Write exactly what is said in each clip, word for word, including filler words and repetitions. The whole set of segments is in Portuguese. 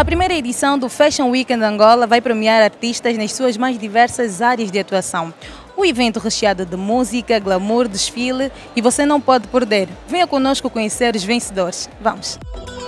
A primeira edição do Fashion Weekend Angola vai premiar artistas nas suas mais diversas áreas de atuação. O evento recheado de música, glamour, desfile e você não pode perder. Venha conosco conhecer os vencedores. Vamos!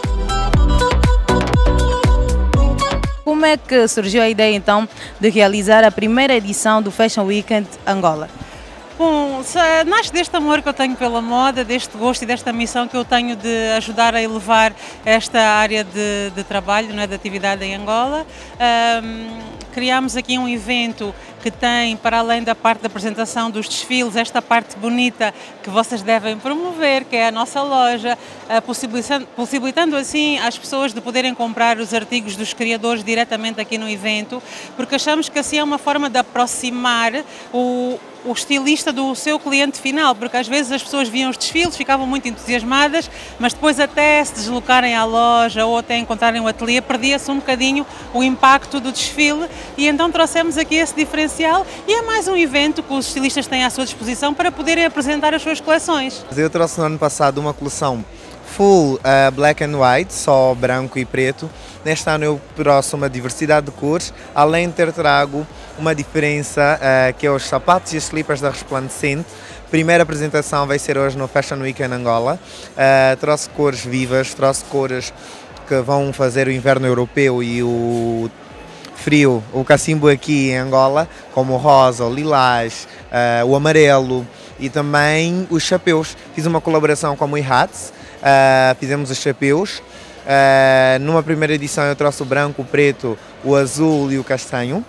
Como é que surgiu a ideia então de realizar a primeira edição do Fashion Weekend Angola? Bom, nasce deste amor que eu tenho pela moda, deste gosto e desta missão que eu tenho de ajudar a elevar esta área de, de trabalho, não é, de atividade em Angola. Um, criámos aqui um evento que tem, para além da parte da apresentação dos desfiles, esta parte bonita que vocês devem promover, que é a nossa loja, possibilitando, possibilitando assim às pessoas de poderem comprar os artigos dos criadores diretamente aqui no evento, porque achamos que assim é uma forma de aproximar o o estilista do seu cliente final, porque às vezes as pessoas viam os desfiles, ficavam muito entusiasmadas, mas depois até se deslocarem à loja ou até encontrarem o ateliê, perdia-se um bocadinho o impacto do desfile e então trouxemos aqui esse diferencial e é mais um evento que os estilistas têm à sua disposição para poderem apresentar as suas coleções. Eu trouxe no ano passado uma coleção full uh, black and white, só branco e preto. Neste ano eu trouxe uma diversidade de cores, além de ter trago uma diferença uh, que é os sapatos e as slippers da Resplandecente. Primeira apresentação vai ser hoje no Fashion Weekend Angola. Uh, trouxe cores vivas, trouxe cores que vão fazer o inverno europeu e o frio, o cacimbo aqui em Angola, como o rosa, o lilás, uh, o amarelo e também os chapéus. Fiz uma colaboração com o iHats, uh, fizemos os chapéus. Uh, numa primeira edição eu trouxe o branco, o preto, o azul e o castanho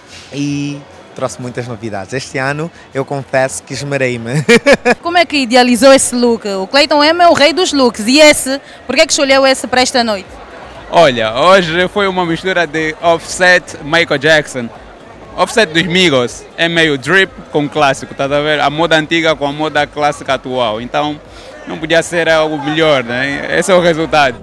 e trouxe muitas novidades. Este ano eu confesso que esmerei-me. Como é que idealizou esse look? O Clayton M é o rei dos looks e esse, por que é que escolheu esse para esta noite? Olha, hoje foi uma mistura de Offset Michael Jackson. Offset dos Migos é meio drip com clássico, tá a ver? A moda antiga com a moda clássica atual. Então não podia ser algo melhor, né? Esse é o resultado.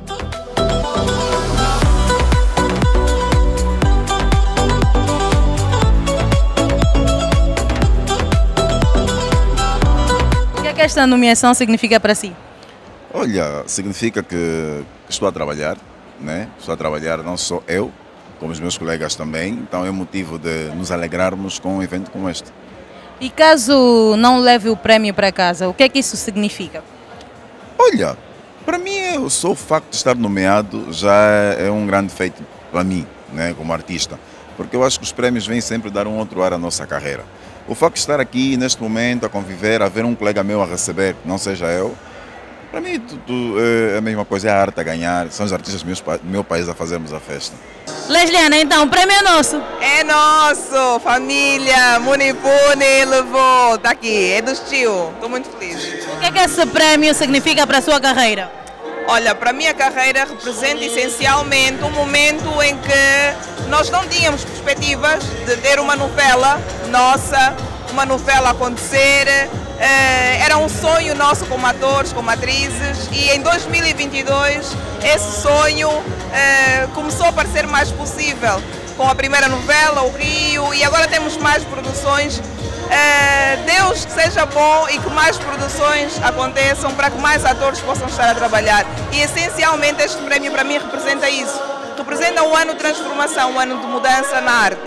O que esta nomeação significa para si? Olha, significa que estou a trabalhar, né? Estou a trabalhar não só eu, como os meus colegas também, então é motivo de nos alegrarmos com um evento como este. E caso não leve o prémio para casa, o que é que isso significa? Olha, para mim eu só o facto de estar nomeado já é um grande feito para mim, né, como artista, porque eu acho que os prémios vêm sempre dar um outro ar à nossa carreira. O facto de estar aqui neste momento a conviver, a ver um colega meu a receber, que não seja eu, para mim tudo é a mesma coisa, é a arte a ganhar, são os artistas do meu, meu país a fazermos a festa. Lesliana, então, o prémio é nosso? É nosso, família, Munipuni levou, está aqui, é dos tio, estou muito feliz. O que é que esse prémio significa para a sua carreira? Olha, para a minha carreira representa essencialmente um momento em que nós não tínhamos perspectivas de ter uma novela nossa, uma novela acontecer. Era um sonho nosso como atores, como atrizes e em dois mil e vinte e dois esse sonho começou a parecer mais possível com a primeira novela, O Rio, e agora temos mais produções. Deus que seja bom e que mais produções aconteçam para que mais atores possam estar a trabalhar. E essencialmente este prémio para mim representa isso. Representa um ano de transformação, um ano de mudança na arte.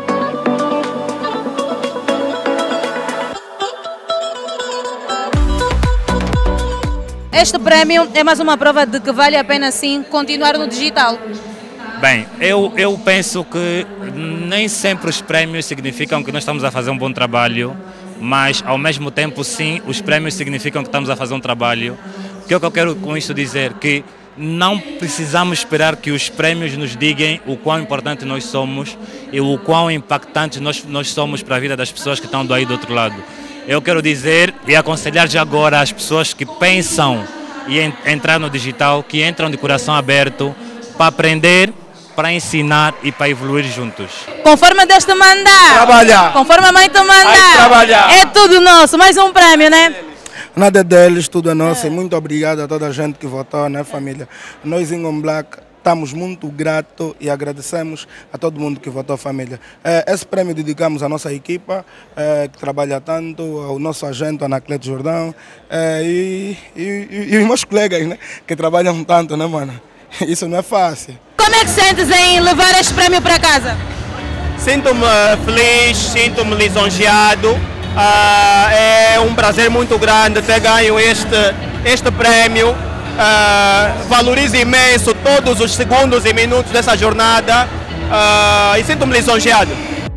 Este prémio é mais uma prova de que vale a pena sim continuar no digital. Bem, eu, eu penso que nem sempre os prémios significam que nós estamos a fazer um bom trabalho, mas ao mesmo tempo sim, os prémios significam que estamos a fazer um trabalho. O que é que eu quero com isto dizer? Que não precisamos esperar que os prémios nos digam o quão importante nós somos e o quão impactantes nós, nós somos para a vida das pessoas que estão do aí do outro lado. Eu quero dizer e aconselhar já agora as pessoas que pensam em entrar no digital, que entram de coração aberto para aprender, para ensinar e para evoluir juntos. Conforme Deus te mandar, trabalhar. Conforme a mãe te mandar, trabalhar. É tudo nosso, mais um prémio, né? Nada deles, tudo é nosso. É. E muito obrigado a toda a gente que votou, né, família? Nós em On Black estamos muito gratos e agradecemos a todo mundo que votou, família. Esse prémio dedicamos à nossa equipa, que trabalha tanto, ao nosso agente, Anacleto Jordão, e, e, e os meus colegas, né, que trabalham tanto, né, mano? isso não é fácil. Como é que sentes em levar este prémio para casa? Sinto-me feliz, sinto-me lisonjeado. Uh, é um prazer muito grande ter ganho este, este prémio. Uh, valorizo imenso todos os segundos e minutos dessa jornada uh, e sinto-me lisonjeado.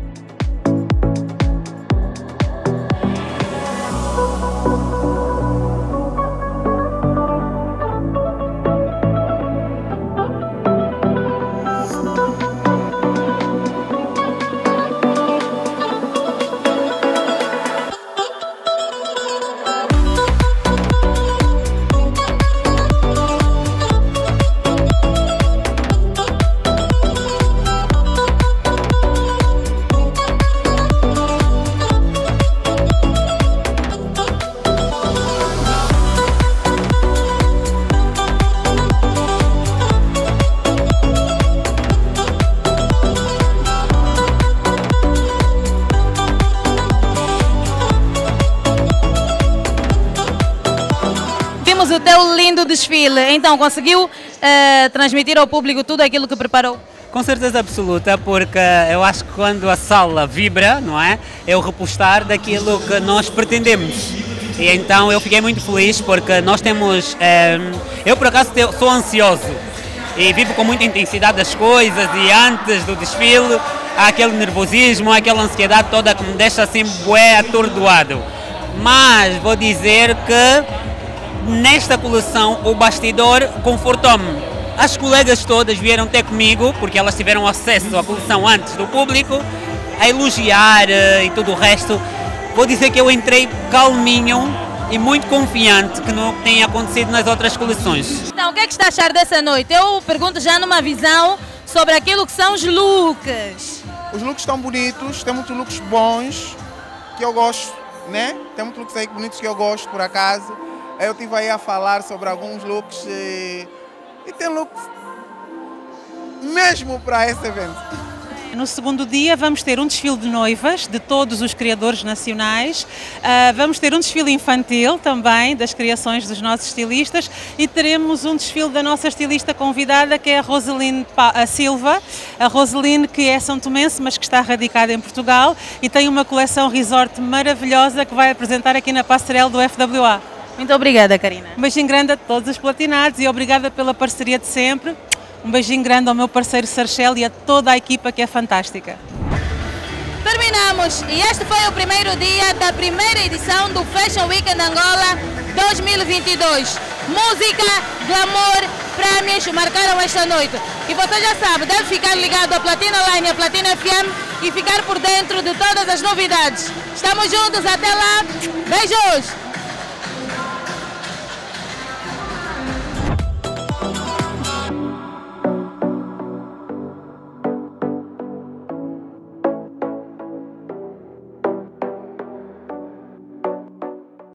O teu lindo desfile, então conseguiu eh, transmitir ao público tudo aquilo que preparou? Com certeza absoluta, porque eu acho que quando a sala vibra, não é? É o repostar daquilo que nós pretendemos. E então eu fiquei muito feliz porque nós temos, eh, eu por acaso sou ansioso e vivo com muita intensidade as coisas e antes do desfile há aquele nervosismo, há aquela ansiedade toda que me deixa assim bué atordoado. Mas vou dizer que nesta coleção, o bastidor confortou-me. As colegas todas vieram ter comigo, porque elas tiveram acesso à coleção antes do público, a elogiar e tudo o resto. Vou dizer que eu entrei calminho e muito confiante que não tenha acontecido nas outras coleções. Então, o que é que está a achar dessa noite? Eu pergunto já numa visão sobre aquilo que são os looks. Os looks estão bonitos, tem muitos looks bons, que eu gosto, né? Tem muitos looks aí bonitos que eu gosto, por acaso. Eu estive aí a falar sobre alguns looks e, e tem looks mesmo para esse evento. No segundo dia vamos ter um desfile de noivas de todos os criadores nacionais, uh, vamos ter um desfile infantil também das criações dos nossos estilistas e teremos um desfile da nossa estilista convidada que é a Roseline Silva, a Roseline que é são tomense mas que está radicada em Portugal e tem uma coleção resort maravilhosa que vai apresentar aqui na passarela do F W A. Muito obrigada, Karina. Um beijinho grande a todos os platinados e obrigada pela parceria de sempre. Um beijinho grande ao meu parceiro Sarchel e a toda a equipa que é fantástica. Terminamos e este foi o primeiro dia da primeira edição do Fashion Weekend Angola dois mil e vinte e dois. Música, glamour, prémios marcaram esta noite. E você já sabe, deve ficar ligado à Platina Line e à Platina F M e ficar por dentro de todas as novidades. Estamos juntos, até lá. Beijos!